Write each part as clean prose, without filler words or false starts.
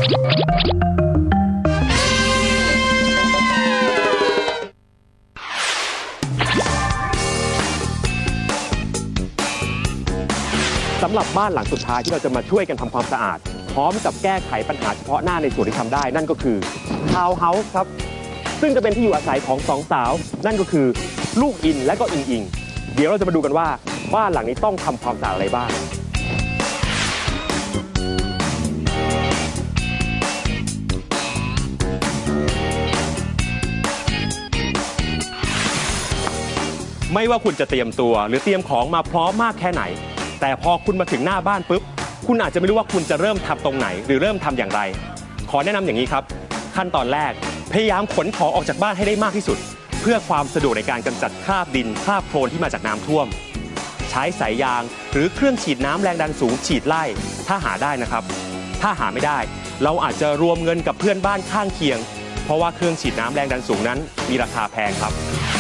สำหรับบ้านหลังสุดท้ายที่เราจะมาช่วยกันทำความสะอาดพร้อมกับแก้ไขปัญหาเฉพาะหน้าในส่วนที่ทำได้นั่นก็คือทาวน์เฮาส์ครับซึ่งจะเป็นที่อยู่อาศัยของสองสาวนั่นก็คือลูกอินและก็อิงอิงเดี๋ยวเราจะมาดูกันว่าบ้านหลังนี้ต้องทำความสะอาดอะไรบ้างไม่ว่าคุณจะเตรียมตัวหรือเตรียมของมาพร้อมมากแค่ไหนแต่พอคุณมาถึงหน้าบ้านปุ๊บคุณอาจจะไม่รู้ว่าคุณจะเริ่มทำตรงไหนหรือเริ่มทำอย่างไรขอแนะนำอย่างนี้ครับขั้นตอนแรกพยายามขนของออกจากบ้านให้ได้มากที่สุดเพื่อความสะดวกในการกำจัดคราบดินคราบโคลนที่มาจากน้ำท่วมใช้สายยางหรือเครื่องฉีดน้ำแรงดันสูงฉีดไล่ถ้าหาได้นะครับถ้าหาไม่ได้เราอาจจะรวมเงินกับเพื่อนบ้านข้างเคียงเพราะว่าเครื่องฉีดน้ำแรงดันสูงนั้นมีราคาแพงครับ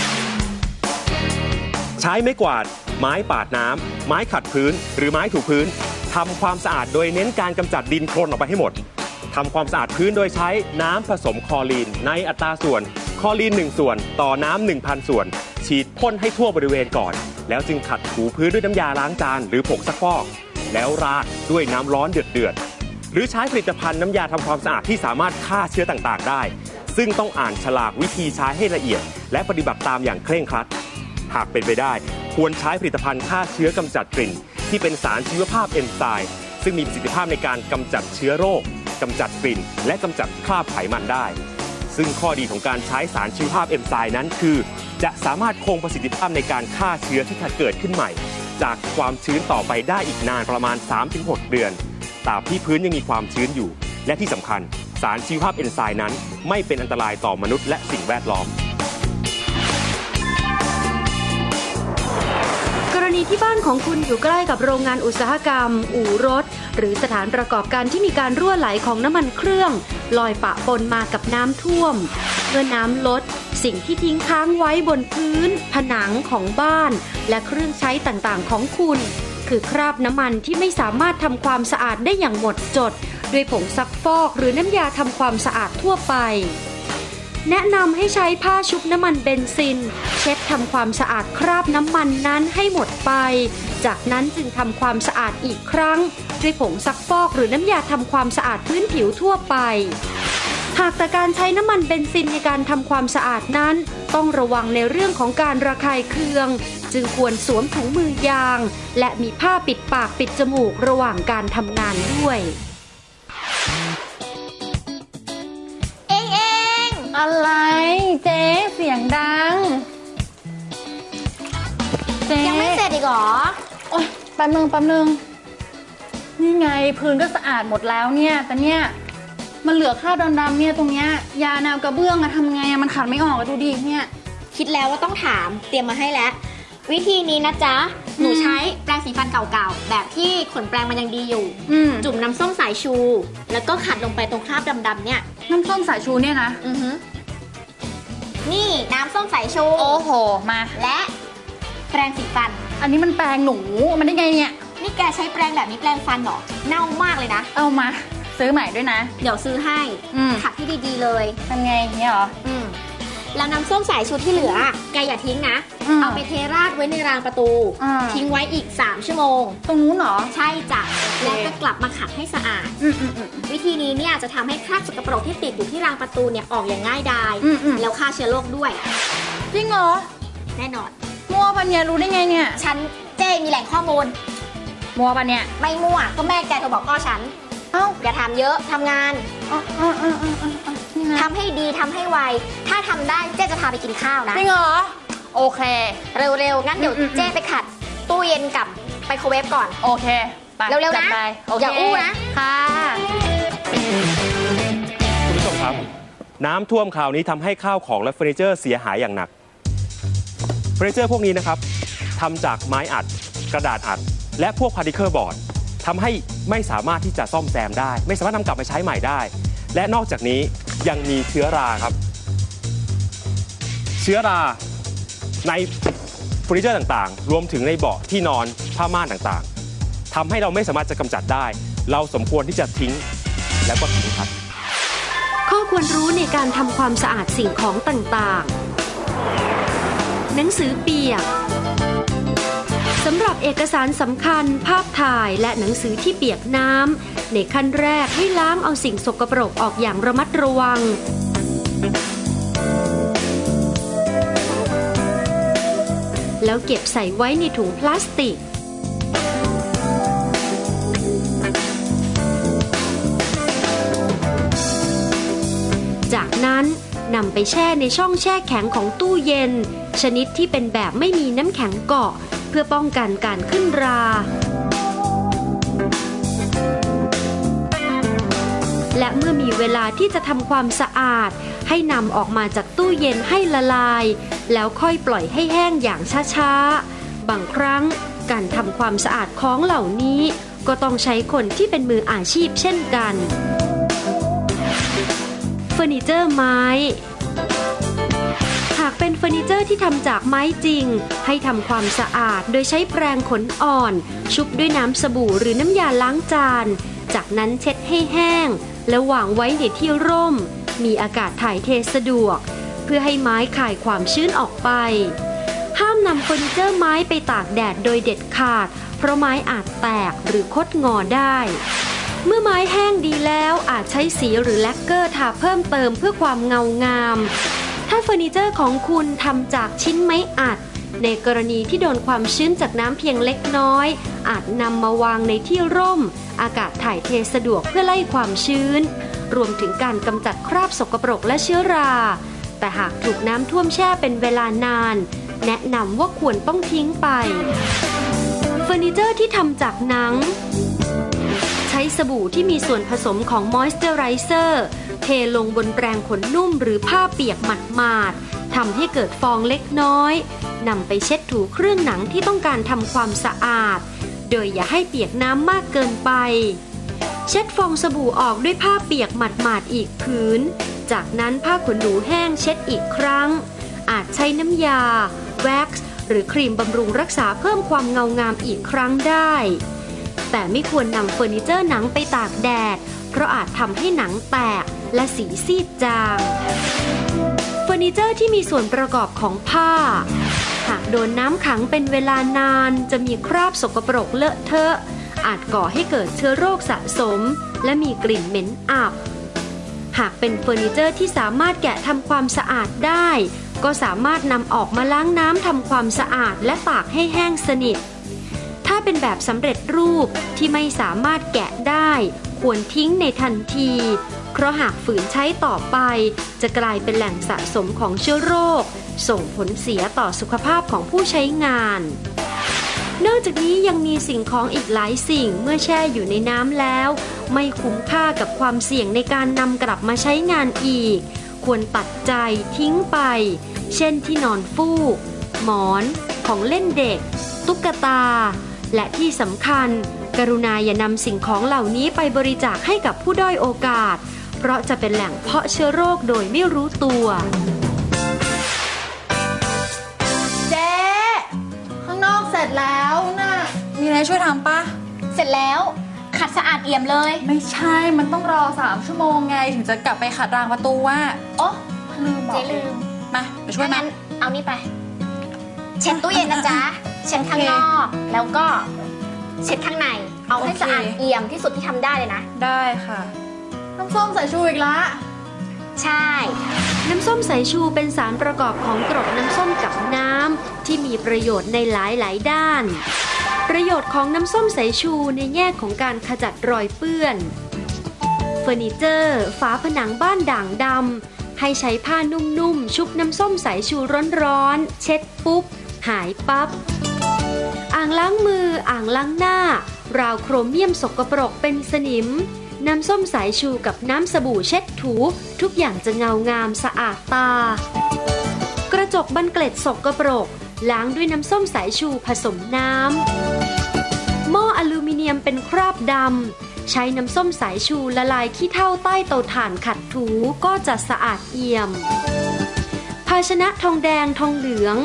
ใช้ไม้กวาดไม้ปาดน้ำไม้ขัดพื้นหรือไม้ถูพื้นทำความสะอาดโดยเน้นการกำจัดดินโคลนออกไปให้หมดทำความสะอาดพื้นโดยใช้น้ำผสมคลอรีนในอัตราส่วนคลอรีน1 ส่วนต่อน้ำ 1,000 ส่วนฉีดพ่นให้ทั่วบริเวณก่อนแล้วจึงขัดถูพื้นด้วยน้ำยาล้างจานหรือผงซักฟอกแล้วราดด้วยน้ำร้อนเดือดหรือใช้ผลิตภัณฑ์น้ำยาทำความสะอาดที่สามารถฆ่าเชื้อต่างๆได้ซึ่งต้องอ่านฉลากวิธีใช้ให้ละเอียดและปฏิบัติตามอย่างเคร่งครัดหากเป็นไปได้ควรใช้ผลิตภัณฑ์ฆ่าเชื้อกำจัดกลิ่นที่เป็นสารชีวภาพเอนไซม์ซึ่งมีประสิทธิภาพในการกำจัดเชื้อโรคกำจัดกลิ่นและกำจัดคราบไขมันได้ซึ่งข้อดีของการใช้สารชีวภาพเอนไซม์นั้นคือจะสามารถคงประสิทธิภาพในการฆ่าเชื้อที่เกิดขึ้นใหม่จากความชื้นต่อไปได้อีกนานประมาณ 3-6 เดือนตราบที่พื้นยังมีความชื้นอยู่และที่สำคัญสารชีวภาพเอนไซม์นั้นไม่เป็นอันตรายต่อมนุษย์และสิ่งแวดล้อมกรณีที่บ้านของคุณอยู่ใกล้กับโรงงานอุตสาหกรรมอู่รถหรือสถานประกอบการที่มีการรั่วไหลของน้ำมันเครื่องลอยปะปนมากับน้ำท่วมเมื่อน้ำลดสิ่งที่ทิ้งค้างไว้บนพื้นผนังของบ้านและเครื่องใช้ต่างๆของคุณคือคราบน้ำมันที่ไม่สามารถทำความสะอาดได้อย่างหมดจดด้วยผงซักฟอกหรือน้ำยาทำความสะอาดทั่วไปแนะนำให้ใช้ผ้าชุบน้ำมันเบนซินเช็ดทำความสะอาดคราบน้ำมันนั้นให้หมดไปจากนั้นจึงทำความสะอาดอีกครั้งด้วยผงซักฟอกหรือน้ำยาทำความสะอาดพื้นผิวทั่วไปหากแต่การใช้น้ำมันเบนซินในการทำความสะอาดนั้นต้องระวังในเรื่องของการระคายเคืองจึงควรสวมถุงมือยางและมีผ้าปิดปากปิดจมูกระหว่างการทำงานด้วยอะไรเจ๊เสียงดังเจ๊ยังไม่เสร็จอีกเหรอโอ๊ยแป๊บนึงนี่ไงพื้นก็สะอาดหมดแล้วเนี่ยแต่เนี่ยมันเหลือคราบดำๆเนี่ยตรงเนี้ยยาแนวกระเบื้องอะทำไงอะมันขัดไม่ออกอะดูดิเนี่ยคิดแล้วว่าต้องถามเตรียมมาให้แล้ววิธีนี้นะจ๊ะหนูใช้แปรงสีฟันเก่าๆแบบที่ขนแปรงมันยังดีอยู่จุ่มน้ำส้มสายชูแล้วก็ขัดลงไปตรงคราบดำๆเนี่ยน้ำส้มสายชูเนี่ยนะนี่น้ำส้มสายชูโอ้โหมาและแปรงสีฟันอันนี้มันแปรงหนูมันได้ไงเนี่ยนี่แกใช้แปรงแบบนี้แปรงฟันเหรอเน่ามากเลยนะเอามาซื้อใหม่ด้วยนะเดี๋ยวซื้อให้ขัดที่ดีๆเลยทำไงเนี่ยเหรอแล้วน้ำส้มสายชูที่เหลือแกอย่าทิ้งนะเอาไปเทราดไว้ในรางประตูทิ้งไว้อีก3 ชั่วโมงตรงนู้นเหรอใช่จ้ะแล้วก็กลับมาขัดให้สะอาดวิธีนี้เนี่ยจะทำให้คราบสกปรกที่ติดอยู่ที่รางประตูเนี่ยออกอย่างง่ายดายแล้วฆ่าเชื้อโรคด้วยจริงเหรอแน่นอนมั่วปะเนี่ยรู้ได้ไงเนี่ยฉันเจ้มีแหล่งข้อมูลมั่วปะเนี่ยไม่มั่วก็แม่แกโทรบอกพ่อฉันอย่าทำเยอะทำงานทำให้ดีทำให้ไวถ้าทำได้เจ๊จะพาไปกินข้าวนะจริงเหรอโอเคเร็วๆงั้นเดี๋ยวเจ๊ไปขัดตู้เย็นกับไมโครเวฟก่อนโอเคเร็วๆนะอย่าอู้นะค่ะคุณผู้ชมครับน้ำท่วมคราวนี้ทำให้ข้าวของและเฟอร์นิเจอร์เสียหายอย่างหนักเฟอร์นิเจอร์พวกนี้นะครับทำจากไม้อัดกระดาษอัดและพวกพาร์ติเคิลบอร์ดทำให้ไม่สามารถที่จะซ่อมแซมได้ไม่สามารถนำกลับมาใช้ใหม่ได้และนอกจากนี้ยังมีเชื้อราครับเชื้อราในเฟอร์นิเจอร์ต่างๆรวมถึงในเบาะที่นอนผ้าม่านต่างๆทำให้เราไม่สามารถจะกำจัดได้เราสมควรที่จะทิ้งแล้วก็ทิ้งครับข้อควรรู้ในการทำความสะอาดสิ่งของต่างๆหนังสือเปียกสำหรับเอกสารสำคัญภาพถ่ายและหนังสือที่เปียกน้ำในขั้นแรกให้ล้างเอาสิ่งสกปรกออกอย่างระมัดระวังแล้วเก็บใส่ไว้ในถุงพลาสติกจากนั้นนำไปแช่ในช่องแช่แข็งของตู้เย็นชนิดที่เป็นแบบไม่มีน้ำแข็งเกาะเพื่อป้องกันการขึ้นราและเมื่อมีเวลาที่จะทำความสะอาดให้นำออกมาจากตู้เย็นให้ละลายแล้วค่อยปล่อยให้แห้งอย่างช้าๆบางครั้งการทำความสะอาดของเหล่านี้ก็ต้องใช้คนที่เป็นมืออาชีพเช่นกันเฟอร์นิเจอร์ไม้หากเป็นเฟอร์นิเจอร์ที่ทำจากไม้จริงให้ทำความสะอาดโดยใช้แปรงขนอ่อนชุบด้วยน้ำสบู่หรือน้ำยาล้างจานจากนั้นเช็ดให้แห้งและวางไว้ในที่ร่มมีอากาศถ่ายเทสะดวกเพื่อให้ไม้คายความชื้นออกไปห้ามนำเฟอร์นิเจอร์ไม้ไปตากแดดโดยเด็ดขาดเพราะไม้อาจแตกหรือคดงอได้เมื่อไม้แห้งดีแล้วอาจใช้สีหรือแลกเกอร์ทาเพิ่มเติมเพื่อความเงางามถ้าเฟอร์นิเจอร์ของคุณทำจากชิ้นไม้อัดในกรณีที่โดนความชื้นจากน้ำเพียงเล็กน้อยอาจนำมาวางในที่ร่มอากาศถ่ายเทสะดวกเพื่อไล่ความชื้นรวมถึงการกำจัดคราบสกปรกและเชื้อราแต่หากถูกน้ำท่วมแช่เป็นเวลานานแนะนำว่าควรต้องทิ้งไปเฟอร์นิเจอร์ที่ทำจากหนังใช้สบู่ที่มีส่วนผสมของมอยส์เจอไรเซอร์เทลงบนแปรงขนนุ่มหรือผ้าเปียกหมาดๆทำให้เกิดฟองเล็กน้อยนำไปเช็ดถูเครื่องหนังที่ต้องการทำความสะอาดโดยอย่าให้เปียกน้ำมากเกินไปเช็ดฟองสบู่ออกด้วยผ้าเปียกหมาดๆอีกผืนจากนั้นผ้าขนหนูแห้งเช็ดอีกครั้งอาจใช้น้ำยาแว็กซ์หรือครีมบำรุงรักษาเพิ่มความเงางามอีกครั้งได้แต่ไม่ควรนำเฟอร์นิเจอร์หนังไปตากแดดเพราะอาจทำให้หนังแตกและสีซีดจางเฟอร์นิเจอร์ที่มีส่วนประกอบของผ้าหากโดนน้ำขังเป็นเวลานานจะมีคราบสกปรกเลอะเทอะอาจก่อให้เกิดเชื้อโรคสะสมและมีกลิ่นเหม็นอับหากเป็นเฟอร์นิเจอร์ที่สามารถแกะทำความสะอาดได้ก็สามารถนำออกมาล้างน้ำทำความสะอาดและตากให้แห้งสนิทถ้าเป็นแบบสำเร็จรูปที่ไม่สามารถแกะได้ควรทิ้งในทันทีเพราะหากฝืนใช้ต่อไปจะกลายเป็นแหล่งสะสมของเชื้อโรคส่งผลเสียต่อสุขภาพของผู้ใช้งานนอกจากนี้ยังมีสิ่งของอีกหลายสิ่งเมื่อแช่อยู่ในน้ำแล้วไม่คุ้มค่ากับความเสี่ยงในการนำกลับมาใช้งานอีกควรตัดใจทิ้งไปเช่นที่นอนฟูกหมอนของเล่นเด็กตุ๊กตาและที่สำคัญกรุณาอย่านำสิ่งของเหล่านี้ไปบริจาคให้กับผู้ด้อยโอกาสเพราะจะเป็นแหล่งเพาะเชื้อโรคโดยไม่รู้ตัวเจ๊ข้างนอกเสร็จแล้วน่ะมีอะไรช่วยทำปะเสร็จแล้วขัดสะอาดเอี่ยมเลยไม่ใช่มันต้องรอ3 ชั่วโมงไงถึงจะกลับไปขัดรางประตูว่าโอ้ลืมบอกเจ๊ลืมมาไปช่วยงั้นเอานี่ไปเช็ดตู้เย็นนะจ๊ะเช็ดข้างนอกแล้วก็เช็ดข้างในเอาให้สะอาดเอี่ยมที่สุดที่ทำได้เลยนะได้ค่ะน้ำส้มสายชูอีกละใช่น้ำส้มสายชูเป็นสารประกอบของกรดน้ำส้มกับน้ำที่มีประโยชน์ในหลายด้านประโยชน์ของน้ำส้มสายชูในแง่ของการขจัดรอยเปื้อนเฟอร์นิเจอร์ฝาผนังบ้านด่างดำให้ใช้ผ้านุ่มๆชุบน้ำส้มสายชูร้อนๆเช็ดปุ๊บหายปั๊บอ่างล้างมืออ่างล้างหน้าราวโครเมียมสกปรกเป็นสนิมน้ำส้มสายชูกับน้ำสบู่เช็ดถูทุกอย่างจะเงางามสะอาดตากระจกบันเกล็ดสกปรกล้างด้วยน้ำส้มสายชูผสมน้ำหม้ออลูมิเนียมเป็นคราบดำใช้น้ำส้มสายชูละลายขี้เถ้าใต้เตาถ่านขัดถูก็จะสะอาดเอี่ยมภาชนะทองแดงทองเหลืองข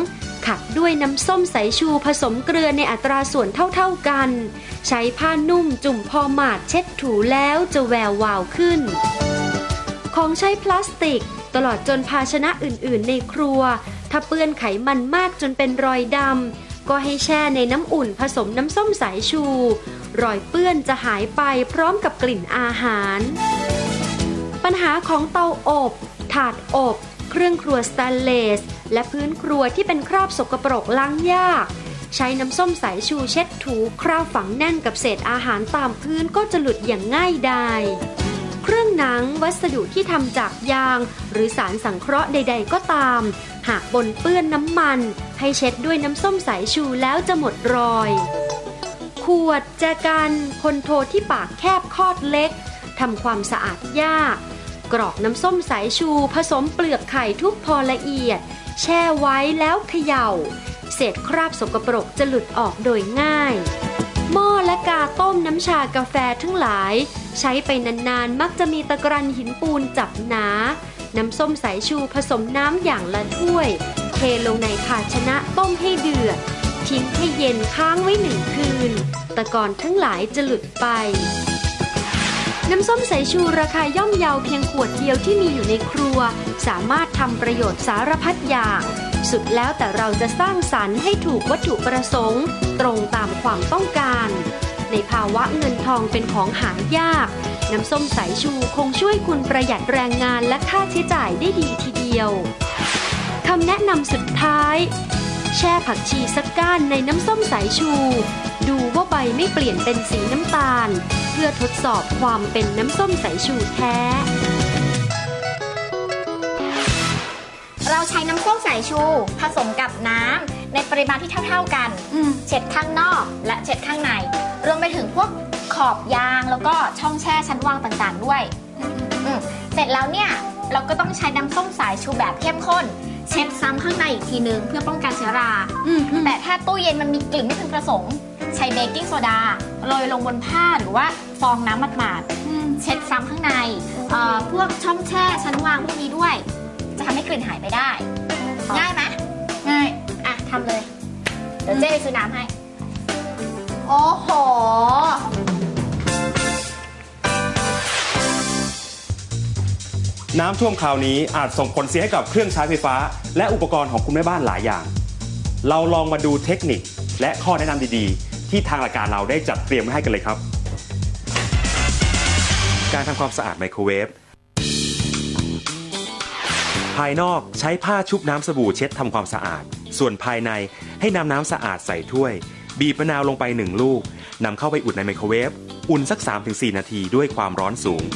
ขัดด้วยน้ำส้มสายชูผสมเกลือในอัตราส่วนเท่าๆกันใช้ผ้านุ่มจุ่มพอหมาดเช็ดถูแล้วจะแวววาวขึ้นของใช้พลาสติกตลอดจนภาชนะอื่นๆในครัวถ้าเปื้อนไขมันมากจนเป็นรอยดำก็ให้แช่ในน้ำอุ่นผสมน้ำส้มสายชูรอยเปื้อนจะหายไปพร้อมกับกลิ่นอาหารปัญหาของเตาอบถาดอบเครื่องครัวสแตนเลสและพื้นครัวที่เป็นคราบสกปรกล้างยากใช้น้ำส้มสายชูเช็ดถูคราบฝังแน่นกับเศษอาหารตามพื้นก็จะหลุดอย่างง่ายดายเครื่องหนังวัสดุที่ทำจากยางหรือสารสังเคราะห์ใดๆก็ตามหากปนเปื้อนน้ำมันให้เช็ดด้วยน้ำส้มสายชูแล้วจะหมดรอยขวดแจกันคนโทที่ปากแคบคอดเล็กทำความสะอาดยากกรอกน้ำส้มสายชูผสมเปลือกไข่ทุกพอละเอียดแช่ไว้แล้วเขย่าเศษคราบสกปรกจะหลุดออกโดยง่ายหม้อและกาต้มน้ำชากาแฟทั้งหลายใช้ไปนานๆมักจะมีตะกรันหินปูนจับหนาน้ำส้มสายชูผสมน้ำอย่างละถ้วยเทลงในภาชนะต้มให้เดือดทิ้งให้เย็นค้างไว้1 คืนตะกอนทั้งหลายจะหลุดไปน้ำส้มสายชูราคาย่อมเยาเพียงขวดเดียวที่มีอยู่ในครัวสามารถทำประโยชน์สารพัดอย่างสุดแล้วแต่เราจะสร้างสรรค์ให้ถูกวัตถุประสงค์ตรงตามความต้องการในภาวะเงินทองเป็นของหายากน้ำส้มสายชูคงช่วยคุณประหยัดแรงงานและค่าใช้จ่ายได้ดีทีเดียวคำแนะนำสุดท้ายแช่ผักชีสักก้านในน้ำส้มสายชูดูว่าใบไม่เปลี่ยนเป็นสีน้ำตาลเพื่อทดสอบความเป็นน้ำส้มสายชูแท้เราใช้น้ำส้มสายชูผสมกับน้ำในปริมาณที่เท่าๆกันเช็ดข้างนอกและเช็ดข้างในรวมไปถึงพวกขอบยางแล้วก็ช่องแช่ชั้นวางต่างๆด้วยเสร็จแล้วเนี่ยเราก็ต้องใช้น้ำส้มสายชูแบบเข้มข้นเช็ดซ้ำข้างในอีกทีนึงเพื่อป้องกันเชื้อราแต่ถ้าตู้เย็นมันมีกลิ่นไม่พึงประสงค์ใช้เบกกิ้งโซดาโรยลงบนผ้าหรือว่าฟองน้ำหมาดๆเช็ดซ้ำข้างในพวกช่องแช่ชั้นวางพวกนี้ด้วยจะทำให้กลิ่นหายไปได้ง่ายไหมง่ายอ่ะทำเลยเดี๋ยวเจ๊ไปซื้อน้ำให้โอ้โหน้ำท่วมคราวนี้อาจส่งผลเสียให้กับเครื่องใช้ไฟฟ้าและอุปกรณ์ของคุณแม่บ้านหลายอย่างเราลองมาดูเทคนิคและข้อแนะนำดีๆที่ทางรายการเราได้จัดเตรียมไว้ให้กันเลยครับการทำความสะอาดไมโครเวฟภายนอกใช้ผ้าชุบน้ำสบู่เช็ดทำความสะอาดส่วนภายในให้นำน้ำสะอาดใส่ถ้วยบีบมะนาวลงไป1 ลูกนำเข้าไปอุ่นในไมโครเวฟอุ่นสัก 3-4 นาทีด้วยความร้อนสูง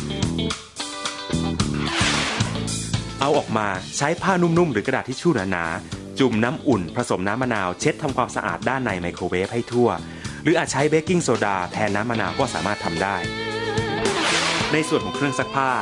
เอาออกมาใช้ผ้านุ่มๆหรือกระดาษทิชชู่หนาๆจุ่มน้ำอุ่นผสมน้ำมะนาวเช็ดทำความสะอาดด้านในไมโครเวฟให้ทั่วหรืออาจใช้เบกกิ้งโซดาแทนน้ำมะนาวก็สามารถทำได้ในส่วนของเครื่องซักผ้า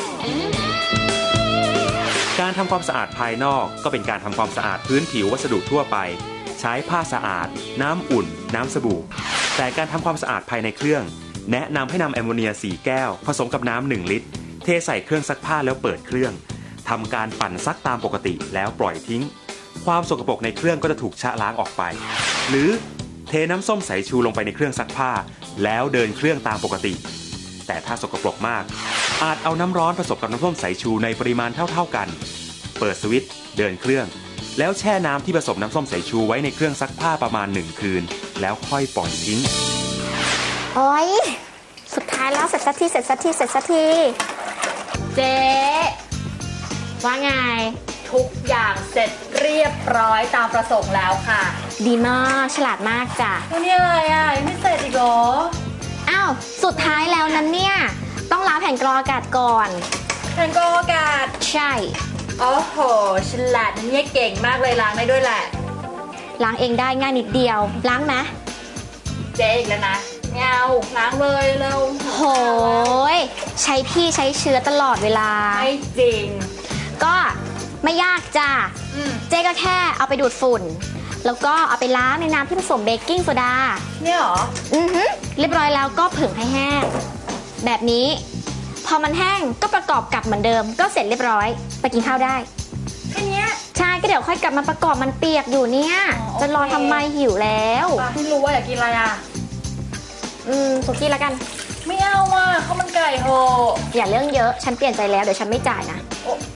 การทำความสะอาดภายนอกก็เป็นการทำความสะอาดพื้นผิววัสดุทั่วไปใช้ผ้าสะอาดน้ำอุ่นน้ำสบู่แต่การทำความสะอาดภายในเครื่องแนะนำให้นำแอมโมเนีย4 แก้วผสมกับน้ำ1 ลิตรเทใส่เครื่องซักผ้าแล้วเปิดเครื่องทำการปั่นซักตามปกติแล้วปล่อยทิ้งความสกปรกในเครื่องก็จะถูกชะล้างออกไปหรือเทน้ำส้มสายชูลงไปในเครื่องซักผ้าแล้วเดินเครื่องตามปกติแต่ถ้าสกปรกมากอาจเอาน้ำร้อนผสมกับน้ำส้มสายชูในปริมาณเท่าๆกันเปิดสวิตช์เดินเครื่องแล้วแช่น้ำที่ผสมน้ำส้มสายชูไว้ในเครื่องซักผ้าประมาณ1 คืนแล้วค่อยปล่อยทิ้งโอ๊ยสุดท้ายแล้วเสร็จสักทีเจ๊ว่าไงทุกอย่างเสร็จเรียบร้อยตามประสงค์แล้วค่ะดีมากฉลาดมากจ้ะแล้วนี่อะไรอ่ะยังไม่เสร็จอีกเหรออ้าวสุดท้ายแล้วนั้นเนี่ยต้องล้างแผ่นกรองอากาศก่อนแผ่นกรองอากาศใช่โอ้โหฉลาดเนี่ยเก่งมากเลยล้างได้ด้วยแหละล้างเองได้ง่ายนิดเดียวล้างไหมเจ๊อีกแล้วนะไม่เอาล้างเลยเร็วโหยใช้พี่ใช้เชื้อตลอดเวลาไม่จริงก็ไม่ยากจ้ะเจ๊ก็แค่เอาไปดูดฝุ่นแล้วก็เอาไปล้างในน้ำที่ผสมเบกกิ้งโซดาเนี่ยหรอเรียบร้อยแล้วก็ผึ่งให้แห้งแบบนี้พอมันแห้งก็ประกอบกับเหมือนเดิมก็เสร็จเรียบร้อยไปกินข้าวได้แค่เนี้ยใช่ก็เดี๋ยวค่อยกลับมาประกอบมันเปียกอยู่เนี่ยอ๋อโอเคจะรอทำไมหิวแล้วไม่รู้ว่าอยากกินอะไรอ่ะสุกี้แล้วกันไม่เอาอ่ะข้าวมันไก่เหอะอย่าเรื่องเยอะฉันเปลี่ยนใจแล้วเดี๋ยวฉันไม่จ่ายนะ